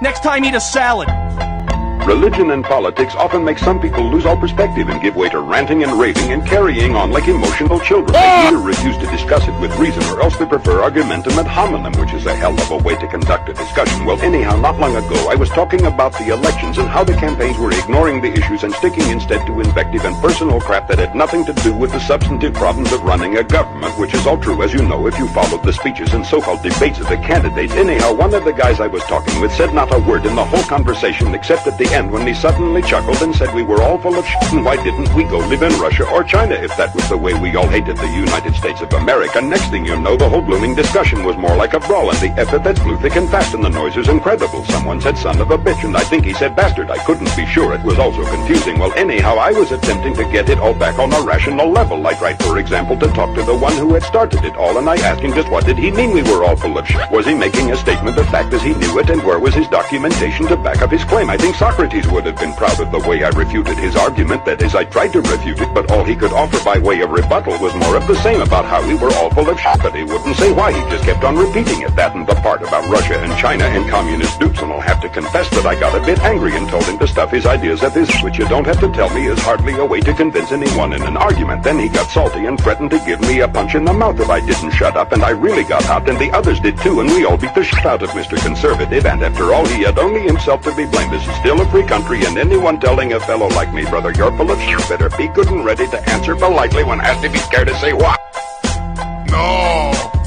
Next time, eat a salad. Religion and politics often make some people lose all perspective and give way to ranting and raving and carrying on like emotional children. They either refuse to discuss it with reason or else they prefer argumentum ad hominem, which is a hell of a way to conduct a discussion. Well, anyhow, not long ago, I was talking about the elections and how the campaigns were ignoring the issues and sticking instead to invective and personal crap that had nothing to do with the substantive problems of running a government, which is all true, as you know, if you followed the speeches and so-called debates of the candidates. Anyhow, one of the guys I was talking with said not a word in the whole conversation except at the end when he suddenly chuckled and said we were all full of shit and why didn't we go live in Russia or China if that was the way we all hated the United States of America. Next thing you know, the whole blooming discussion was more like a brawl and the epithets flew thick and fast and the noise was incredible. Someone said son of a bitch and I think he said bastard. I couldn't be sure. It was also confusing. Well, anyhow, I was attempting to get it all back on a rational level, like for example, to talk to the one who had started it all, and I asked him just what did he mean we were all full of shit? Was he making a statement of fact as he knew it, and where was his documentation to back up his claim? I think Socrates would have been proud of the way I refuted his argument. That is, I tried to refute it, but all he could offer by way of rebuttal was more of the same about how we were all full of shit, but he wouldn't say why. He just kept on repeating it, that and the part about Russia and China and communist dupes, and I'll have to confess that I got a bit angry and told him to stuff his ideas at his, which you don't have to tell me is hardly a way to convince anyone in an argument. Then he got salty and threatened to give me a punch in the mouth if I didn't shut up, and I really got hot, and the others did too, and we all beat the shit out of Mr. Conservative, and after all, he had only himself to be blamed. This is still a free country, and anyone telling a fellow like me, brother, you're full of shit, better be good and ready to answer politely when asked if he's scared to say what. No!